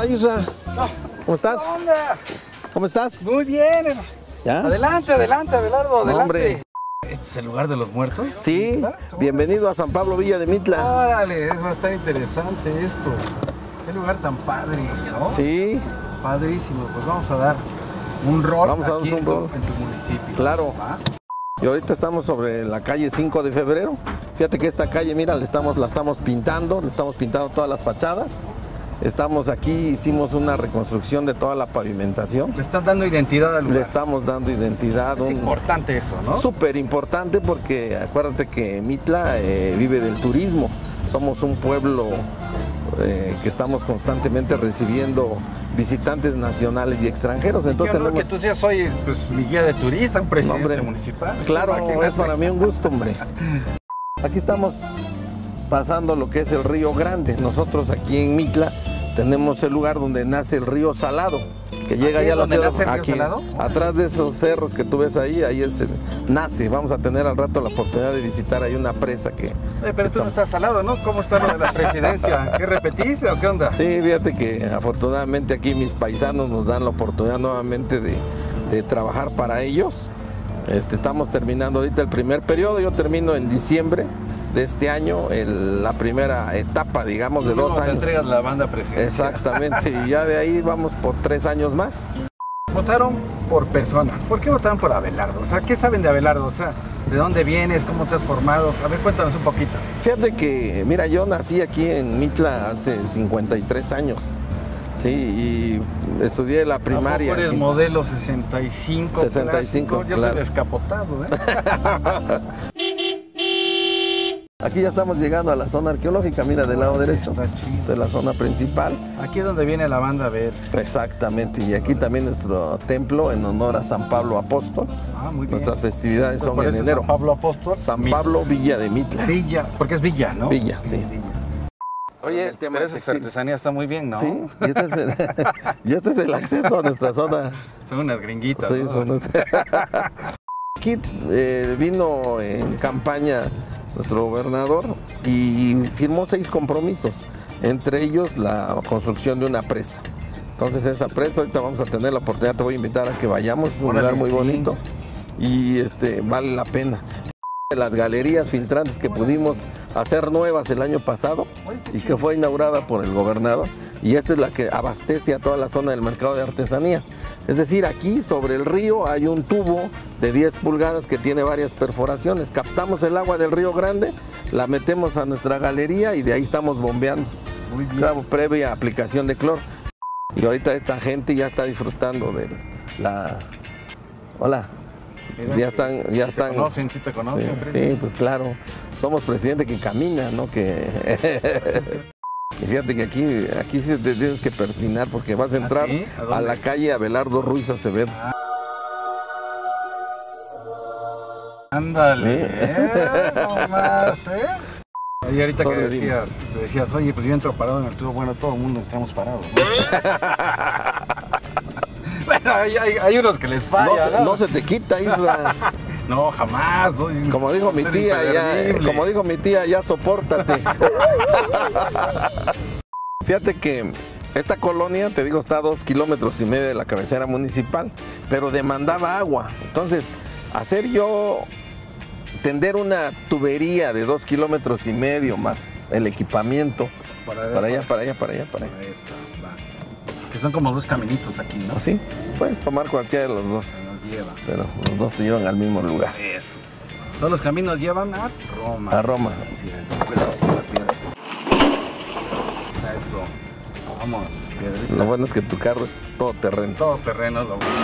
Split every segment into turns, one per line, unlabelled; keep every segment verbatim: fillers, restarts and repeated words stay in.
Hola, Isra. ¿Cómo estás?
¿Qué onda?
¿Cómo estás?
Muy bien.
¿Ya?
Adelante, adelante, Abelardo, adelante.
Hombre.
¿Este es el lugar de los muertos?
Sí, bienvenido a San Pablo Villa de Mitla.
Órale, es bastante interesante esto. Qué lugar tan padre, ¿no?
Sí.
Padrísimo, pues vamos a dar un rol
Vamos a
aquí
dar un
en, tu,
rol.
en tu municipio.
Claro.
¿Va?
Y ahorita estamos sobre la calle cinco de febrero. Fíjate que esta calle, mira, le estamos, la estamos pintando, le estamos pintando todas las fachadas. Estamos aquí, hicimos una reconstrucción de toda la pavimentación.
Le están dando identidad al lugar.
Le estamos dando identidad.
Es
un-
importante eso, ¿no?
Súper importante porque acuérdate que Mitla eh, vive del turismo. Somos un pueblo eh, que estamos constantemente recibiendo visitantes nacionales y extranjeros. Entonces
Qué honor
tenemos...
que tú seas hoy pues, mi guía de turista, un presidente
Hombre,
municipal.
Claro,
Imagínate.
es para mí un gusto, hombre. Aquí estamos pasando lo que es el Río Grande. Nosotros aquí en Mitla tenemos el lugar donde nace el río Salado, que llega
¿Aquí
ya
es
a la
donde
ciudad-
nace el río
aquí,
Salado?
atrás de esos cerros que tú ves ahí, ahí es el- nace. Vamos a tener al rato la oportunidad de visitar ahí una presa que...
Oye, pero tú no estás al lado, ¿no? ¿Cómo está lo de la presidencia? ¿Qué repetiste o qué onda?
Sí, fíjate que afortunadamente aquí mis paisanos nos dan la oportunidad nuevamente de, de trabajar para ellos. Este, estamos terminando ahorita el primer periodo, yo termino en diciembre de este año, el- la primera etapa, digamos, de
Luego
dos
te
años.
entregas la banda presidencial.
Exactamente, y ya de ahí vamos por tres años más.
Votaron por persona. ¿Por qué votaron por Abelardo? O sea, ¿qué saben de Abelardo? O sea, ¿de dónde vienes? ¿Cómo te has formado? A ver, cuéntanos un poquito.
Fíjate que, mira, yo nací aquí en Mitla hace cincuenta y tres años, sí, y estudié la primaria.
¿A poco eres
aquí.
modelo sesenta y cinco?
sesenta y cinco,
clásico? Yo
claro.
soy descapotado, ¿eh?
Aquí ya estamos llegando a la zona arqueológica, mira, del lado derecho,
Está chido.
de la zona principal.
Aquí es donde viene la banda a ver.
Exactamente, y aquí también nuestro templo en honor a San Pablo Apóstol.
Ah, muy bien.
Nuestras festividades
Pues
son
por
en
eso
enero.
San Pablo Apóstol.
San
Mi-
Pablo Villa de Mitla.
Villa, porque es Villa, ¿no?
Villa, sí.
Villa. Oye,
El tema
pero
de
esa
textil.
artesanía está muy bien, ¿no?
Sí, y este, es el, y este es el acceso a nuestra zona.
Son unas gringuitas,
Sí,
¿no?
son- Aquí eh, vino en campaña nuestro gobernador y firmó seis compromisos, entre ellos la construcción de una presa. Entonces esa presa, ahorita vamos a tener la oportunidad, te voy a invitar a que vayamos, es un
Órale,
lugar muy
sí.
bonito y este, vale la pena. Las galerías filtrantes que pudimos hacer nuevas el año pasado y que fue inaugurada por el gobernador, y esta es la que abastece a toda la zona del mercado de artesanías. Es decir, aquí sobre el río hay un tubo de diez pulgadas que tiene varias perforaciones. Captamos el agua del Río Grande, la metemos a nuestra galería y de ahí estamos bombeando.
Muy bien.
Claro, previa aplicación de cloro. Y ahorita esta gente ya está disfrutando de la... Hola.
Mira,
Ya están, ya
¿Te
están.
conocen? ¿Sí te conocen?
Sí, sí, pues claro. Somos presidente que camina, ¿no? Que. Y fíjate que aquí, aquí sí te tienes que persinar porque vas a entrar
sí? ¿A dónde?
a la calle Abelardo Ruiz Acevedo.
Ándale,
Sí.
eh, no más, ¿eh? Y ahorita
Todo
que
le
decías, te decías, oye, pues yo entro parado en el tubo, bueno, todo el mundo entramos parados, ¿no? Bueno, hay, hay, hay unos que les
No,
falla,
se-
¿no?
no se te quita, Isra.
No, jamás. soy-
Como dijo mi
soy
tía, ya,
imperdible.
como dijo mi tía, ya sopórtate. Fíjate que esta colonia, te digo, está a dos kilómetros y medio de la cabecera municipal, pero demandaba agua. Entonces, hacer yo tender una tubería de dos kilómetros y medio más el equipamiento
Para,
para allá, para allá, para allá, para allá.
Ahí está, va. Que son como dos caminitos aquí, ¿no?
¿Así? Puedes tomar cualquiera de los dos,
Que nos lleva.
pero los dos te llevan al mismo lugar.
Eso. Todos los caminos llevan a Roma.
A Roma.
Así es. Cuidado con la piedra. Eso. Vamos, piedrita.
Lo bueno es que tu carro es todo terreno.
Todo terreno, lo bueno.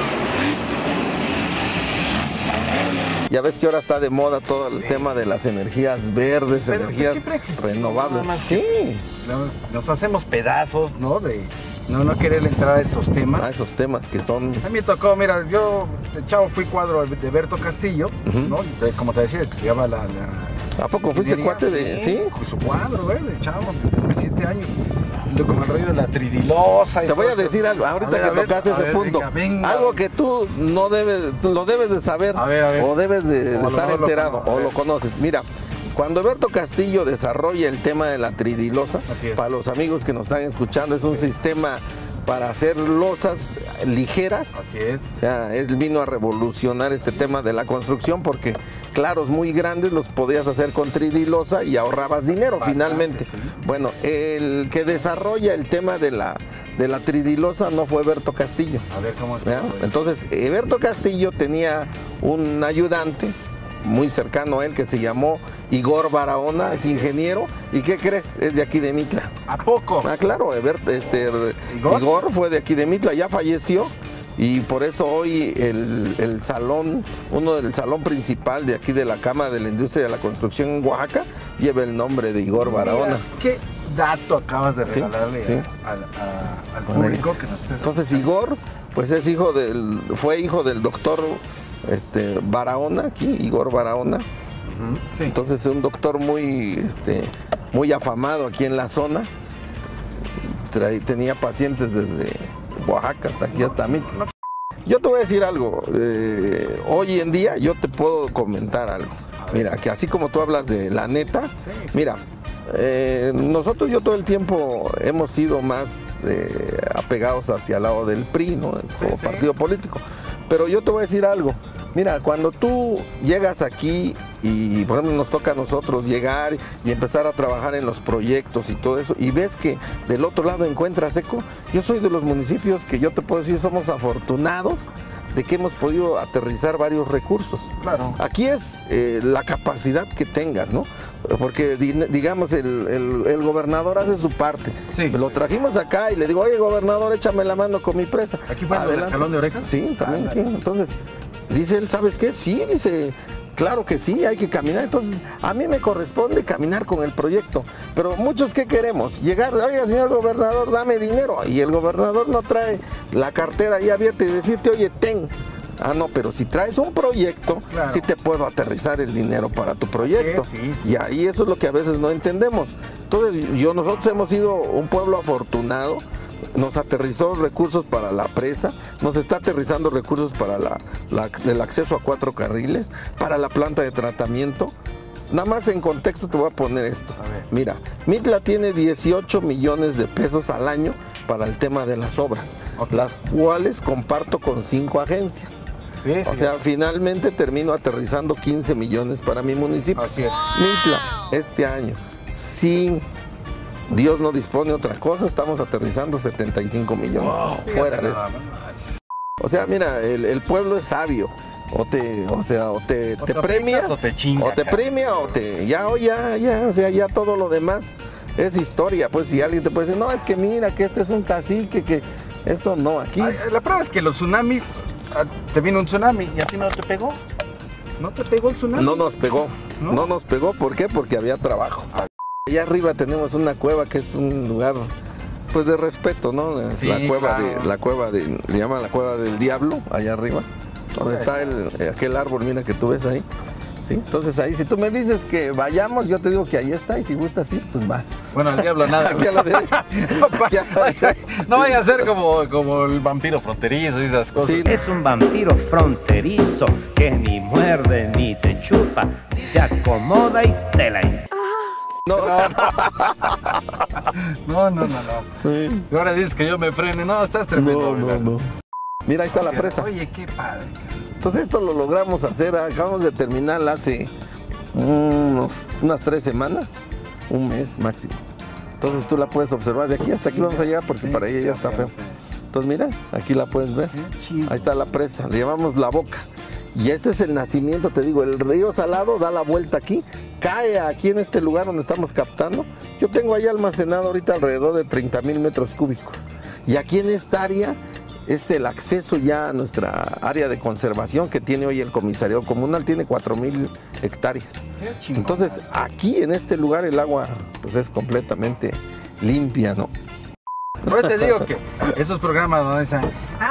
Ya ves que ahora está de moda todo el
Sí.
tema de las energías verdes,
Pero, pues,
energías
siempre ha existido,
renovables.
nada más que,
Sí,
Nos, nos hacemos pedazos, ¿no? De no, no querer entrar a esos temas.
a esos temas que son...
A mí me tocó, mira, yo de chavo fui cuadro de Berto Castillo,
Ujú.
¿no? De- como te decía, estudiaba la... la
¿A poco fuiste
ingeniería,
cuate de...? Sí.
Con su cuadro, ¿eh? De chavo, desde los siete años. Y lo- con el rollo de la tridilosa y
Te voy a
todo
decir
eso.
algo, ahorita
A ver,
que
a ver,
tocaste
a
ese
ver,
punto.
venga, venga.
Algo que tú no debes, tú lo debes de saber,
A ver, a ver.
o debes de, de
O a lo
estar
mejor lo
enterado,
conozco, a
o lo
ver.
conoces. Mira, cuando Berto Castillo desarrolla el tema de la tridilosa,
Así es.
para los amigos que nos están escuchando, es un
Sí.
sistema para hacer losas ligeras.
Así es.
O sea, él vino a revolucionar este tema de la construcción porque claros muy grandes los podías hacer con tridilosa y ahorrabas dinero. Bastante, finalmente. Sí. Bueno, el que desarrolla el tema de la, de la tridilosa no fue Eberto Castillo.
A ver cómo está.
Entonces, Eberto Castillo tenía un ayudante muy cercano a él que se llamó Igor Barahona, es ingeniero, y ¿qué crees? Es de aquí de Mitla.
¿A poco?
Ah, claro, Ebert, este, ¿Igor? Igor fue de aquí de Mitla, ya falleció, y por eso hoy el, el salón, uno del salón principal de aquí de la Cámara de la Industria de la Construcción en Oaxaca, lleva el nombre de Igor Barahona.
Mira, ¿qué dato acabas de regalarle
sí, sí.
A, a, al público que nos estés
Entonces Igor, pues es hijo del, fue hijo del doctor Este, Barahona, aquí, Igor Barahona. Uh-huh, sí. Entonces es un doctor muy, este, muy afamado aquí en la zona. Traí, tenía pacientes desde Oaxaca hasta aquí, hasta Mitla. No, no. Yo te voy a decir algo. Eh, hoy en día yo te puedo comentar algo. Mira, que así como tú hablas de la neta, sí, sí. mira, eh, nosotros yo todo el tiempo hemos sido más eh, apegados hacia el lado del P R I, ¿no? Como sí, partido sí. político. Pero yo te voy a decir algo, mira, cuando tú llegas aquí y por ejemplo nos toca a nosotros llegar y empezar a trabajar en los proyectos y todo eso, y ves que del otro lado encuentras eco, yo soy de los municipios que yo te puedo decir somos afortunados de que hemos podido aterrizar varios recursos.
Claro.
Aquí es eh, la capacidad que tengas, ¿no? Porque digamos el, el, el gobernador hace su parte.
Sí.
Lo trajimos acá y le digo, oye gobernador, échame la mano con mi presa.
¿Aquí fue el jalón de orejas?
Sí, también ah, aquí. Entonces, dice él, ¿sabes qué? Sí, dice, claro que sí, hay que caminar. Entonces, a mí me corresponde caminar con el proyecto. Pero muchos, ¿qué queremos? Llegar, oiga, señor gobernador, dame dinero. Y el gobernador no trae la cartera ahí abierta y decirte, oye, ten. Ah, no, pero si traes un proyecto, claro. sí te puedo aterrizar el dinero para tu proyecto.
Sí, sí, sí.
Y ahí eso es lo que a veces no entendemos. Entonces, yo, nosotros hemos sido un pueblo afortunado. Nos aterrizó recursos para la presa, nos está aterrizando recursos para la, la, el acceso a cuatro carriles, para la planta de tratamiento. Nada más en contexto te voy a poner esto. A Mira, Mitla tiene dieciocho millones de pesos al año para el tema de las obras, okay. las cuales comparto con cinco agencias.
Sí,
o sea, finalmente termino aterrizando quince millones para mi municipio.
Así es.
Mitla, este año, sin Dios no dispone otra cosa, estamos aterrizando setenta y cinco millones.
Wow,
fuera de eso. O sea, mira, el, el pueblo es sabio. O te, o sea, o te,
o
te,
te
premia,
o te chinga,
o te premia, o te, ya, o ya, ya, o sea, ya todo lo demás es historia. Pues si alguien te puede decir, no, es que mira, que este es un cacique, que eso no, aquí.
Ay, la prueba es que los tsunamis, te vino un tsunami y a ti no te pegó. ¿No te pegó el tsunami?
No nos pegó, no, no nos pegó, ¿por qué? Porque había trabajo. Allá arriba tenemos una cueva que es un lugar, pues de respeto, ¿no? Es
sí,
la cueva
claro.
de, la cueva de, le llaman la cueva del diablo, allá arriba. Donde está el, aquel árbol, mira que tú ves ahí. ¿Sí? Entonces ahí, si tú me dices que vayamos, yo te digo que ahí está, y si gusta así, pues va.
Bueno, al diablo nada. no, no vaya a ser como, como el vampiro fronterizo y esas cosas.
Sí. Es un vampiro fronterizo que ni muerde ni te chupa, se acomoda y te la...
No,
no, no, no. no.
Sí.
Y ahora dices que yo me frene. No, estás tremendo.
No, no, no. Mira, ahí está la presa.
Oye, qué padre.
Entonces esto lo logramos hacer, acabamos de terminarla hace unos, unas tres semanas, un mes máximo. Entonces tú la puedes observar de aquí hasta aquí vamos a llegar porque sí, para ella ya está feo. Sí. Entonces mira, aquí la puedes ver. Ahí está la presa, le llamamos La Boca. Y este es el nacimiento, te digo, el río Salado da la vuelta aquí, cae aquí en este lugar donde estamos captando. Yo tengo ahí almacenado ahorita alrededor de treinta mil metros cúbicos. Y aquí en esta área es el acceso ya a nuestra área de conservación que tiene hoy el comisariado comunal, tiene cuatro mil hectáreas. Entonces aquí en este lugar el agua pues es completamente limpia, ¿no?
Por eso te digo que esos programas donde dicen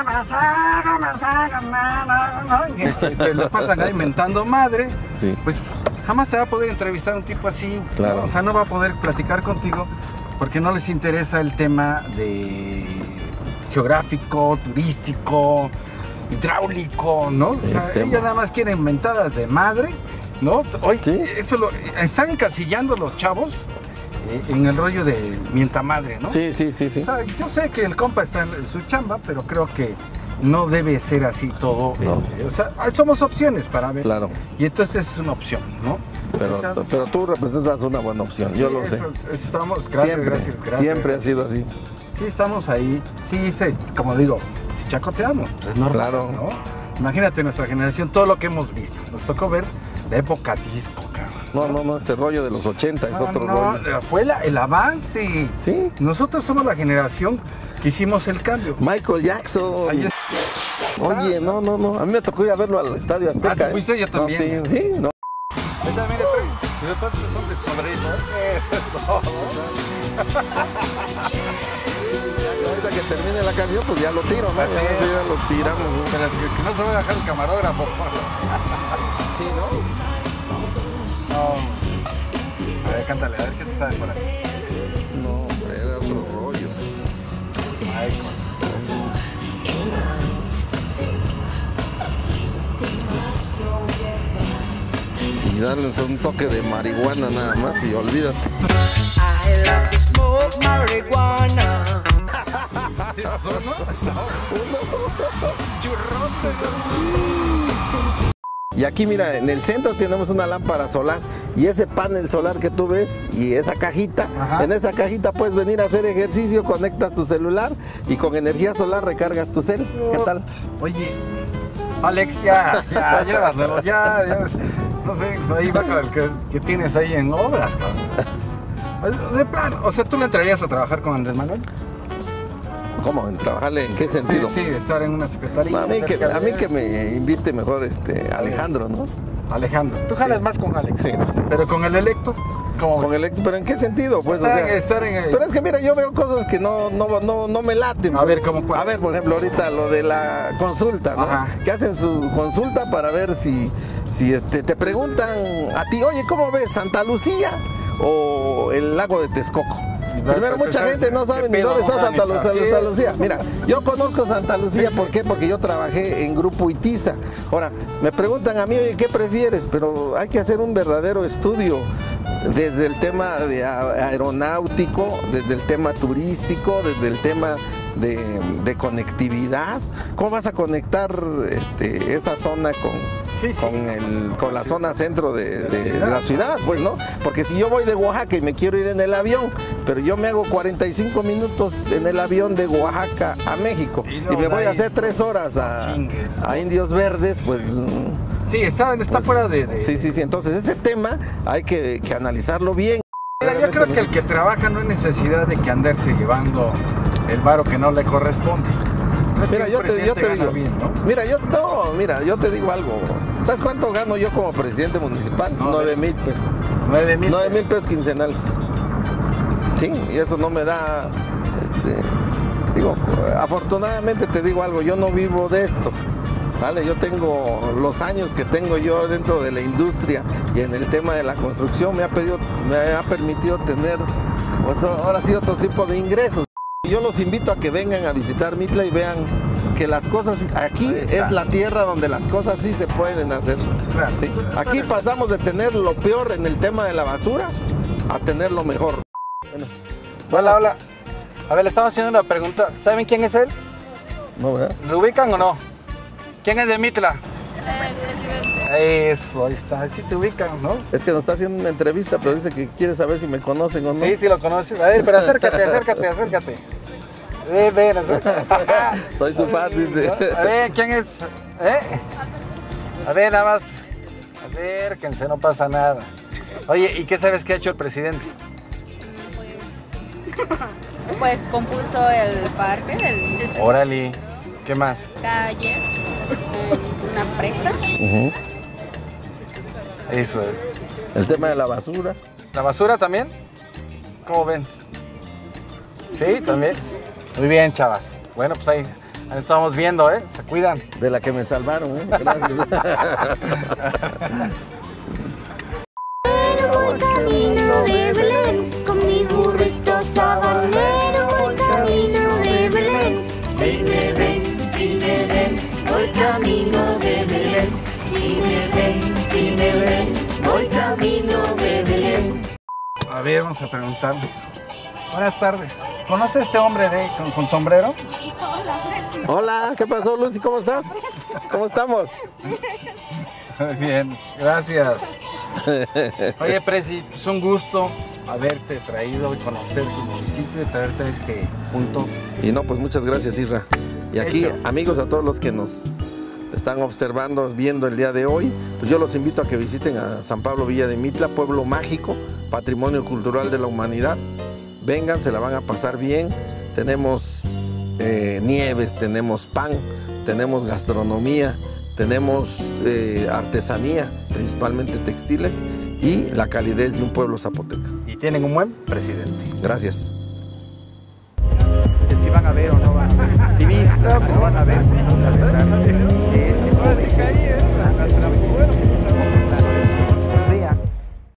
que se los pasan ahí mentando madre,
sí.
pues jamás te va a poder entrevistar un tipo así,
claro.
¿no? O sea, no va a poder platicar contigo porque no les interesa el tema de geográfico, turístico, hidráulico, ¿no? Sí, o sea, ellas nada más quieren mentadas de madre, ¿no? Hoy,
sí.
eso lo están encasillando los chavos eh, en el rollo de mienta madre, ¿no?
Sí, sí, sí, sí.
O sea, yo sé que el compa está en su chamba, pero creo que no debe ser así todo.
No.
Eh, o sea, somos opciones para ver.
Claro.
Y entonces es una opción, ¿no?
Pero,
O sea,
pero tú representas una buena opción,
sí,
yo lo
eso,
sé.
eso estamos, gracias,
siempre,
gracias, gracias.
siempre
gracias.
ha sido así.
Sí, estamos ahí. Sí, se, como digo, si chacoteamos, pues es normal,
Claro.
¿no? Imagínate nuestra generación, todo lo que hemos visto. Nos tocó ver la época disco, cabrón.
No, no, no, ese rollo de los ochenta es
No,
otro
no,
rollo.
fue la- el avance.
Sí.
Nosotros somos la generación que hicimos el cambio.
Michael Jackson.
Pues ahí es-
Oye, no, no, no. A mí me tocó ir a verlo al Estadio Azteca.
Ah, ¿tú
¿eh?
fuiste? Yo también.
No, sí, sí, no.
Ahí está, mira, estoy- yo estoy- son de sobrino. Eso es todo.
Ahorita que termine la canción, pues ya lo tiro, ¿no?
Así
Ya,
es.
ya lo tiramos. ¿no?
Pero es que, que no se va a dejar el camarógrafo.
Sí, ¿no?
No. A ver, cántale, a ver qué te sabes por ahí.
No, hombre, era otro rollo.
Ay,
Y darles un toque de marihuana nada más y olvídate.
I love to smoke marijuana.
Y aquí mira, en el centro tenemos una lámpara solar y ese panel solar que tú ves y esa cajita,
Ajá.
en esa cajita puedes venir a hacer ejercicio, conectas tu celular y con energía solar recargas tu cel. ¿Qué tal?
Oye, Alex, ya, ya, llévatelo, ya, ya. No sé, ahí va con el que, que tienes ahí en obras, cabrón. De plan, o sea, ¿tú le entrarías a trabajar con Andrés Manuel?
¿Cómo? ¿En trabajarle? ¿En qué sentido?
Sí, sí, estar en una secretaría.
No, a, mí que,
cerca
a
de
mí
él.
que me invite mejor este Alejandro, ¿no?
Alejandro. Tú jalas más con Alex.
Sí, pues sí.
Pero con el electo, ¿cómo
Con
ves?
el, ¿Pero en qué sentido? Pues,
O sea,
o sea,
estar en el-
Pero es que mira, yo veo cosas que no, no, no, no me laten.
A
pues.
ver, ¿cómo cuál?
A ver, por ejemplo, ahorita lo de la consulta, ¿no?
Ajá.
Que hacen su consulta para ver si, si este, te preguntan a ti, oye, ¿cómo ves Santa Lucía o el lago de Texcoco? Primero, mucha gente no sabe ni dónde está Santa Lu- Santa Lucía. Mira, yo conozco Santa Lucía,
Sí, sí.
¿por qué? Porque yo trabajé en Grupo Itiza. Ahora, me preguntan a mí, oye, ¿qué prefieres? Pero hay que hacer un verdadero estudio desde el tema de a- aeronáutico, desde el tema turístico, desde el tema de, de conectividad. ¿Cómo vas a conectar este, esa zona con,
Sí, sí.
con, el, con la
Sí.
zona centro de,
De la
de-
ciudad.
de la ciudad? Pues no, porque si yo voy de Oaxaca y me quiero ir en el avión, pero yo me hago cuarenta y cinco minutos en el avión de Oaxaca a México
Y
y,
luego
me
de
voy a
ahí,
hacer tres horas a,
chingues.
a Indios Verdes, pues... mm,
Sí, está, está
pues,
fuera de, de-
Sí, sí, sí, entonces ese tema hay que, que analizarlo bien.
Mira, yo creo que el que trabaja no hay necesidad de que andarse llevando el varo que no le corresponde. Creo que
Mira,
un
yo te, yo
presidente
te
gana
digo,
bien, ¿no?
mira, yo no, mira, yo te digo algo. ¿Sabes cuánto gano yo como presidente municipal?
No,
Nueve
de-
mil pesos.
Nueve mil.
Nueve mil pesos quincenales. Sí, y eso no me da, este, digo, afortunadamente te digo algo, yo no vivo de esto. Vale, yo tengo los años que tengo yo dentro de la industria y en el tema de la construcción me ha pedido, me ha permitido tener, pues ahora sí otro tipo de ingresos. Yo los invito a que vengan a visitar Mitla y vean que las cosas aquí
Ahí está.
es la tierra donde las cosas sí se pueden hacer.
Claro.
¿sí? Aquí pasamos de tener lo peor en el tema de la basura a tener lo mejor. Bueno,
Hola, hola. A ver, le estamos haciendo una pregunta. ¿Saben quién es él?
no, ¿verdad?
¿Lo ubican o no? ¿Quién es de Mitla? Eso, ahí está. Sí te ubican, ¿no?
Es que nos está haciendo una entrevista, pero dice que quiere saber si me conocen o no.
Sí, sí lo conoces. A ver, pero acércate, acércate, acércate. Ven, ven, acércate.
Soy su fan, dice.
A ver, ¿quién es? ¿Eh? A ver, nada más. Acérquense, no pasa nada. Oye, ¿y qué sabes que ha hecho el presidente?
Pues compuso el parque, el
Órale. ¿Qué más?
calle, una presa.
Ujú.
Eso es.
El tema de la basura.
¿La basura también? ¿Cómo ven? ¿Sí? ¿También? Muy bien, chavas. Bueno, pues ahí, ahí estamos viendo, ¿eh? Se cuidan.
De la que me salvaron, ¿eh? Gracias.
Voy camino de Belén, con mi burrito sabanero, voy camino de Belén. Si me ven, si me ven, voy camino de Belén. Si me ven, si me ven, voy camino de Belén.
A ver, vamos a preguntarle. Buenas tardes. ¿Conoce a este hombre de, con, con sombrero?
Hola, ¿qué pasó, Lucy? ¿Cómo estás? ¿Cómo estamos?
Muy bien, gracias. Oye, Presi, es un gusto haberte traído y conocer tu municipio y traerte a este punto.
Y no, pues muchas gracias, Isra. Y aquí,
Hecho.
amigos, a todos los que nos están observando, viendo el día de hoy, pues yo los invito a que visiten a San Pablo Villa de Mitla, pueblo mágico, patrimonio cultural de la humanidad. Vengan, se la van a pasar bien. Tenemos eh, nieves, tenemos pan, tenemos gastronomía, tenemos eh, artesanía, principalmente textiles, y la calidez de un pueblo zapoteca.
Y tienen un buen presidente.
Gracias.
Si van a ver o no van. Y creo que lo van a ver, si no se alegrarán de que este joven